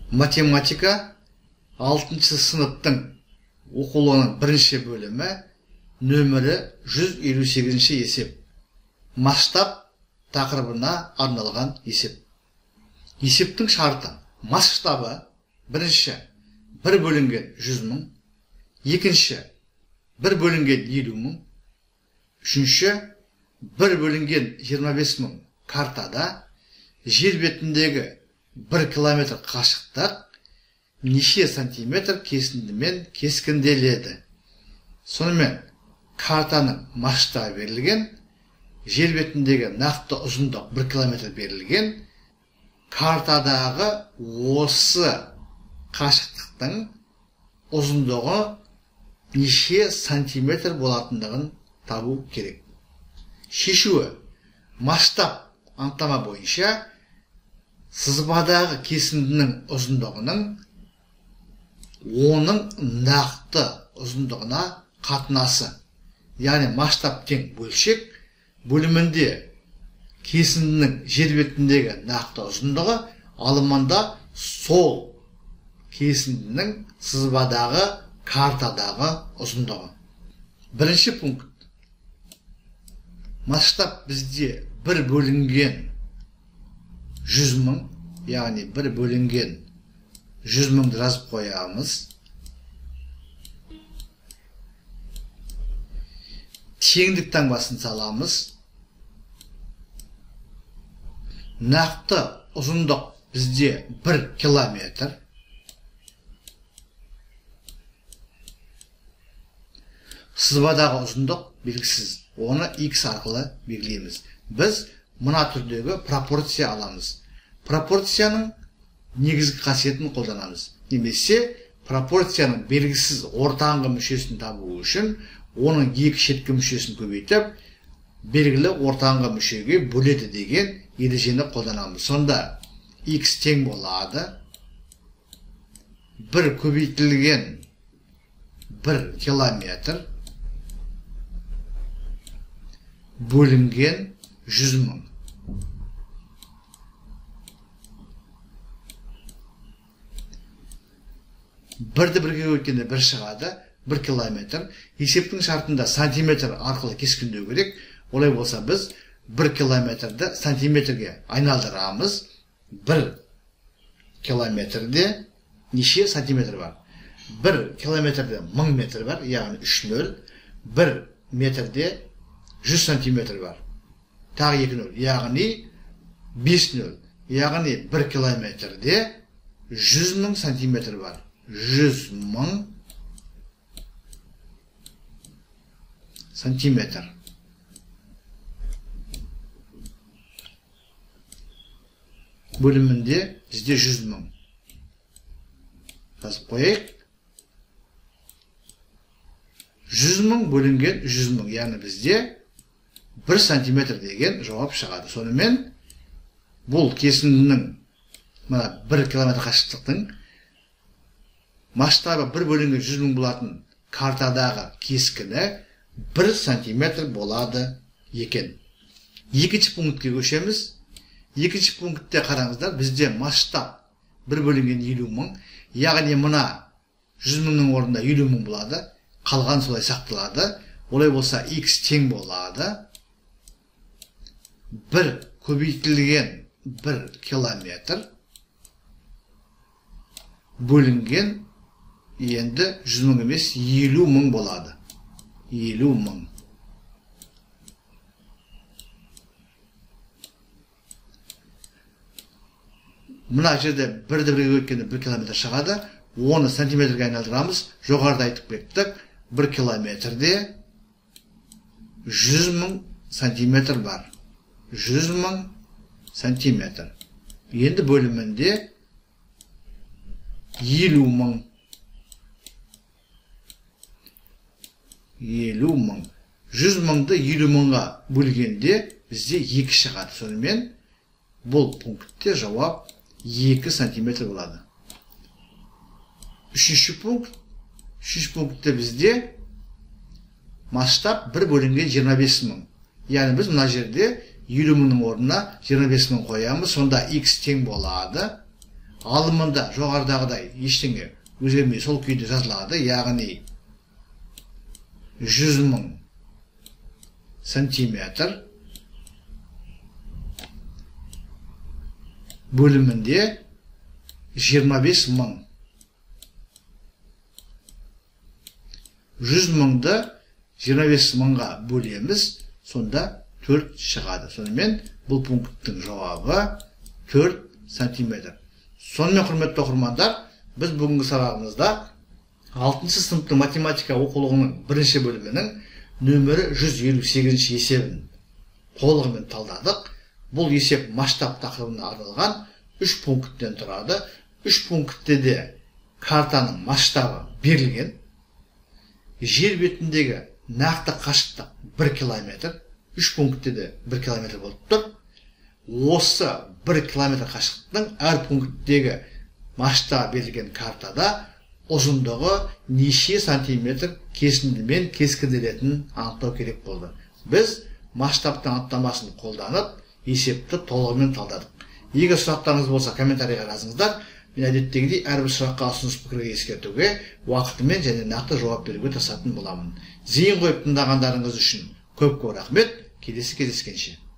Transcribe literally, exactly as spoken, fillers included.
математика алтыншы сыныптың оқулығының бірінші бөлімі нөмірі жүз елу сегізінші есеп. Масштаб тақырыбына арналған есеп. Есептің шарты. Масштабы бірінші бір бөлінген жүз мың, екінші бір бөлінген елу мың, үшінші бір бөлінген жиырма бес мың картада жер бетіндегі бір километр қашықтық неше сантиметр кесіндімен кескінделеді. Сонымен картаның масштабы берілген, жер бетіндегі нақты ұзындық бір километр берілген, картадағы осы қашықтықтың ұзындығы неше сантиметр болатындығын табу керек. Шешуі. Масштаб анықтама бойынша сызбадағы кесіндінің ұзындығының оның нақты ұзындығына қатынасы. Яғни масштаб тең бөлшек бөлімінде кесіндінің жер бетіндегі нақты ұзындығы алымында сол кесіндінің сызбадағы картадағы ұзындығы. Бірінші пункт. Масштаб бізде бір бөлінген жүз мың, яғни бір бөлінген жүз мыңды жазып қоямыз. Теңдік таңбасын саламыз. Нақты ұзындық бізде бір километр. Сызбадағы ұзындық белгісіз. Оны x арқылы белгілейміз. Біз мына түрдегі пропорция аламыз. Пропорцияның негізгі қасиетін қолданамыз. Немесе пропорцияның белгісіз ортаңғы мүшесін табу үшін оның екі шеткі мүшесін көбейтіп, белгілі ортаңғы мүшеге бөледі деген ережені қолданамыз. Сонда x тең болады бір көбейтілген бір километр бөлінген жүз мың. Бірді бірге өткенде бір шығады, бір километр. Есептің шартында сантиметр арқылы кескіндеу керек. Олай болса біз бір километрді сантиметрге айналдырамыз. бір километрде неше сантиметр бар? бір километрде мың метр бар, яғни үш нөл. бір метрде жүз сантиметр бар. Тағы екі нөл, яғни бес нөл. Яғни бір километрде жүз мың сантиметр бар. жүз мың сантиметр. Бөлімінде бізде жүз мың. Жазып қойайық. жүз мың бөлінген жүз мың. Яғни бізде бір сантиметр деген жауап шығады. Сонымен бұл кесіндінің бір километр қашықтықтың масштабы бір бөлінген жүз мың болатын картадағы кескіні бір сантиметр болады екен. Екінші пунктке көшеміз. Екінші пунктте қараңыздар, бізде масштаб бір бөлінген елу мың. Яғни мына жүз мыңның орнында елу мың болады. Қалған солай сақталады. Олай болса x тең болады бір көбейтілген бір километр бөлінген енді жүз мың емес елу мың болады. елу мың. Мына жерде бірді бірге өткенде бір километр шығады. Оны сантиметрге айналдырамыз. Жоғарыда айтып кеттік. бір километрде жүз мың сантиметр бар. жүз мың сантиметр. Енді бөлімінде елу мың. елу мың. жүз мыңды елу мыңға бөлгенде бізде екі шығады. Сонымен бұл пунктте жауап екі сантиметр болады. Үшінші пункт. Үшінші пунктте бізде масштаб бір бөлінген жиырма бес мың. Яғни біз мына жерде елу мыңның орнына жиырма бес мың қоямыз. Сонда x тең болады алымында жоғарыдағыдай ештеңе өзгермей сол күйде жазылады, яғни жүз мың сантиметр бөлімінде жиырма бес мың. жүз мыңды жиырма бес мыңға бөлеміз, сонда төрт шығады. Сонымен бұл пункттің жауабы төрт сантиметр. Сонымен, құрметті оқырмандар, біз бүгінгі сабағымызда алтыншы сыныптың математика оқулығының бірінші бөлімінің нөмірі жүз елу сегізінші есебін толығымен талдадық. Бұл есеп масштаб тақырыбына арналған үш пункттен тұрады. үш пунктте де картаның масштабы берілген. Жер бетіндегі нақты қашықтық бір километр. үш пунктте де бір километр болып тұр. Осы бір километр қашықтықтың әр пункттегі масштабы берілген картада ұзындығы неше сантиметр кесіндімен кескінделетінін анықтау керек болды. Біз масштабтың анықтамасын қолданып, есепті толығымен талдадық. Егер сұрақтарыңыз болса, комментарийға жазыңыздар. Мен әдеттегідей әрбір сұраққа ұсыныс пікірге ескертуге, уақытымен және нақты жауап беруге тырысатын боламын. Зейін қойып тыңдағандарыңыз үшін көп-көп рахмет. Келесі кездескенше.